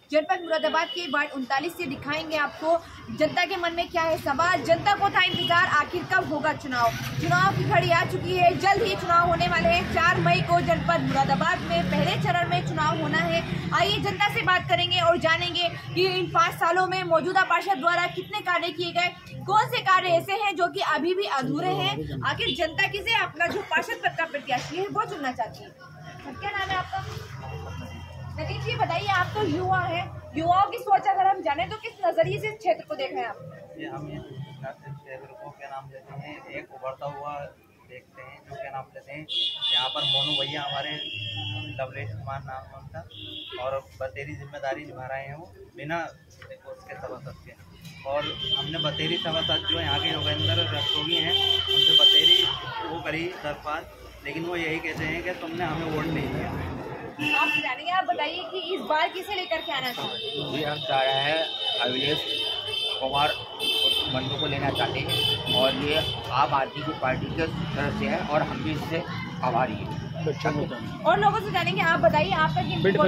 जनपद मुरादाबाद के वार्ड 39 से दिखाएंगे आपको जनता के मन में क्या है सवाल। जनता को था इंतजार, आखिर कब होगा चुनाव। चुनाव की घड़ी आ चुकी है, जल्द ही चुनाव होने वाले हैं। 4 मई को जनपद मुरादाबाद में पहले चरण में चुनाव होना है। आइए जनता से बात करेंगे और जानेंगे कि इन 5 सालों में मौजूदा पार्षद द्वारा कितने कार्य किए गए, कौन से कार्य ऐसे हैं जो कि अभी भी अधूरे हैं। आखिर जनता किसे अपना जो पार्षद पद का प्रत्याशी है वो चुनना चाहती है। क्या नाम है आपका? नदीम जी बताइए, आप तो युवा हैं, युवाओं की सोच अगर हम जाने तो किस नजरिए से क्षेत्र को देख रहे हैं आप? हम ये क्षेत्र को क्या नाम लेते हैं, एक उभरता हुआ देखते हैं जो क्या नाम लेते हैं। यहाँ पर मोनू भैया हमारे लवलेश कुमार नाम है उनका, और बतेरी जिम्मेदारी निभा रहे हैं वो बिना उसके सभासद के। और हमने बतेरी सभासद जो यहाँ के योगेंद्र रस्तोगी हैं उनसे बतेरी वो करी दरख्वास्त, लेकिन वो यही कहते हैं कि तुमने हमें वोट नहीं दिया। आप जानेंगे, आप बताइए कि इस बार किसे लेकर के आना चाहिए? जी हम चाह रहे हैं अभिलेश कुमार मंडू को लेना चाहते हैं, और ये आम आदमी की पार्टी के तरफ से है और हम भी इससे आभारी हैं। और लोगों से जानेंगे, आप बताइए आपका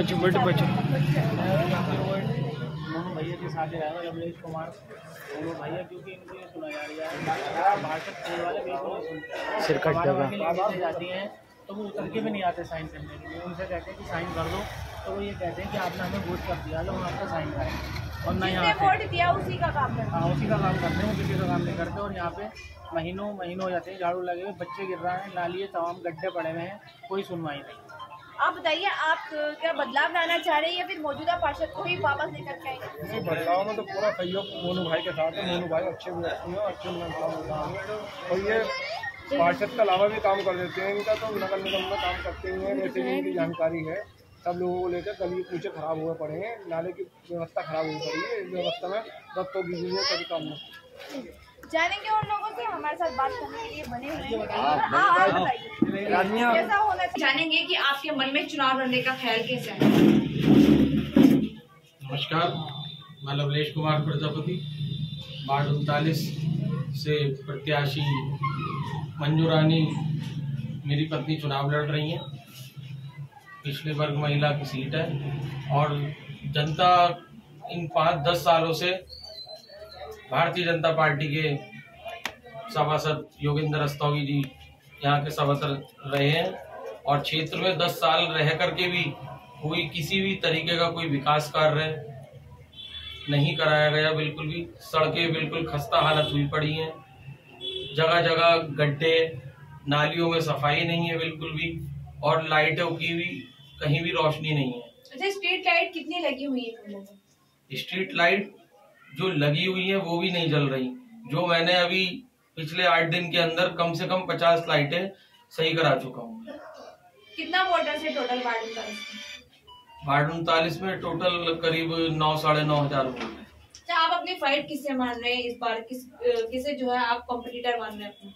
मोनू भैया के साथ रहेगा लवलेश कुमार मोनू भैया, क्योंकि इनको ये सुना जा रहा है भाषण वाले बिल्कुल जाती हैं तो वो उतर के भी नहीं आते साइन करने के लिए। उनसे कहते हैं कि साइन कर दो तो वो ये कहते हैं कि आपने हमें वोट कर दिया, लो हम आपका साइन करें। और ना यहाँ वोट दिया उसी का काम करते हैं। हाँ उसी का काम करते हैं, वो किसी का काम नहीं करते। और यहाँ पे महीनों हो जाते हैं, झाड़ू लगे हुए, बच्चे गिर रहे हैं, नालिए तमाम गड्ढे पड़े हुए हैं, कोई सुनवाई नहीं। आप बताइए, आप क्या बदलाव लाना चाह रहे हैं या फिर मौजूदा पार्षद को ही वापस लेकर के आएंगे? बदलाव में तो पूरा सहयोग मोनू भाई के साथ है। मोनू भाई अच्छे व्यक्ति हैं, अच्छे और ये पार्षद के अलावा भी काम कर देते हैं। इनका तो नगर निगम में काम करते ही हैं, वैसे भी इनकी जानकारी है। सब लोगों को लेकर गली पूछे खराब हुए पड़े हैं, नाले की व्यवस्था खराब हुई पड़ी है, इस व्यवस्था में रफ्तों की हुई है सभी काम में। जानेंगे और लोगों से हमारे साथ बात करने के लिए बने हुए हैं। कैसा होना जानेंगे कि आपके मन में चुनाव लड़ने का ख्याल कैसा है? नमस्कार, मैं लवलेश कुमार प्रजापति वार्ड 39 से प्रत्याशी। मंजू रानी मेरी पत्नी चुनाव लड़ रही हैं, पिछले वर्ग महिला की सीट है। और जनता इन 5-10 सालों से भारतीय जनता पार्टी के सभासद योगेंद्र रस्तोगी जी यहाँ के सभासद रहे हैं, और क्षेत्र में 10 साल रह करके भी कोई किसी भी तरीके का कोई विकास कार्य नहीं कराया गया। बिल्कुल भी सड़कें बिल्कुल खस्ता हालत हुई पड़ी हैं, जगह जगह गड्ढे, नालियों में सफाई नहीं है बिल्कुल भी, और लाइटों की भी कहीं भी रोशनी नहीं है। अच्छा, स्ट्रीट लाइट कितनी लगी हुई है? स्ट्रीट लाइट जो लगी हुई है वो भी नहीं जल रही। जो मैंने अभी पिछले 8 दिन के अंदर कम से कम 50 लाइटें सही करा चुका हूँ। कितना वोटर्स है टोटल वार्ड 39 में? टोटल करीब 9-9.5 हजार वोट है। अच्छा, आप अपनी फाइट किससे मान रहे हैं इस बार? किसे जो है आप कॉम्पिटिटर मान रहे हैं अपने?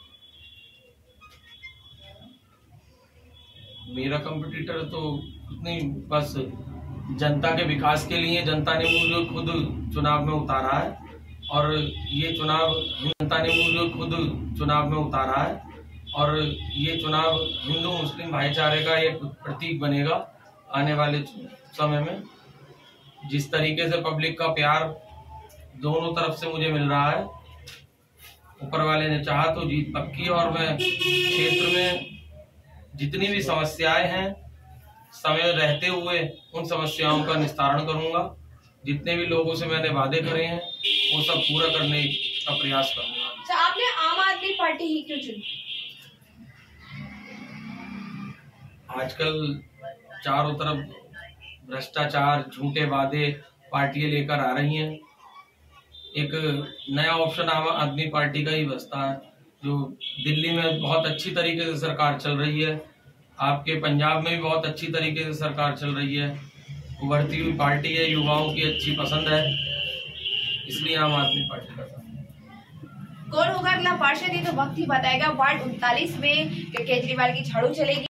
मेरा कॉम्पिटिटर तो नहीं, बस जनता के विकास के लिए जनता ने मुझे खुद चुनाव में उतारा है, और ये चुनाव जनता ने मुझे खुद चुनाव में उतारा है, और ये चुनाव हिंदू मुस्लिम भाईचारे का एक प्रतीक बनेगा आने वाले समय में। जिस तरीके से पब्लिक का प्यार दोनों तरफ से मुझे मिल रहा है, ऊपर वाले ने चाहा तो जीत पक्की। और मैं क्षेत्र में जितनी भी समस्याएं हैं समय रहते हुए उन समस्याओं का निस्तारण करूंगा। जितने भी लोगों से मैंने वादे करे हैं वो सब पूरा करने का प्रयास करूंगा। अच्छा, आपने आम आदमी पार्टी ही क्यों चुनी? आजकल चारों तरफ भ्रष्टाचार, झूठे वादे पार्टियां लेकर आ रही हैं। एक नया ऑप्शन आम आदमी पार्टी का ही बचता है। जो दिल्ली में बहुत अच्छी तरीके से सरकार चल रही है, आपके पंजाब में भी बहुत अच्छी तरीके से सरकार चल रही है, उभरती हुई पार्टी है, युवाओं की अच्छी पसंद है, इसलिए आम आदमी पार्टी का। कौन होगा अगला पार्षद, ये तो वक्त ही बताएगा। वार्ड 39 में केजरीवाल की झाड़ू चलेगी।